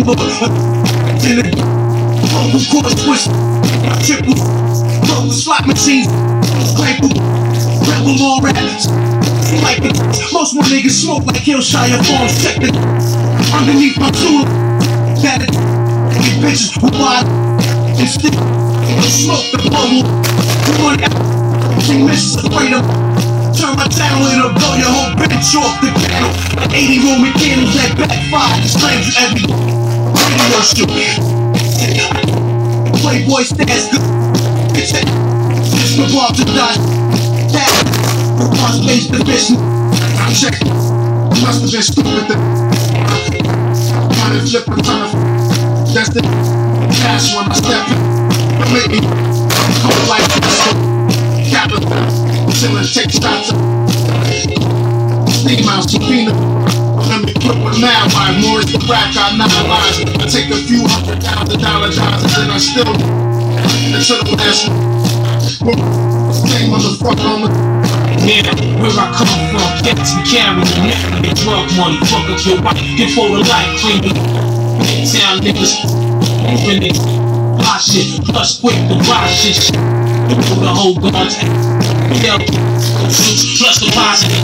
Lord. Vocal cords twist, triple, roll slot machines, grateful, rebel on raps. Like it, most more niggas smoke like Hillshire Farms. Check it underneath my tool. That it, get bitches who wild and stick. Smoke the bubble. One she misses afraid of. Turn my talent up, blow your whole bench off the piano. 80 Roman candles that backfire. Stranger every radio show. Playboy stats good. It's the bar to die. That cross face division. Check. Must have been stupid. Trying to flip and trying to. That's the cash when I step in. Make me come like this. Capital. Chillin', take shots up. Steam out, Sabina. Let me put one now. Why Morris the rap got 9 lines. I take a few $100,000 and then I still until the last one. Same motherfucker on the. Yeah, where I come from, gets me carrying the drug money. Fuck up your wife, get for the life, clean the town niggas. Moving it, buy shit, plus quick to buy shit. The whole guns, plus the positive.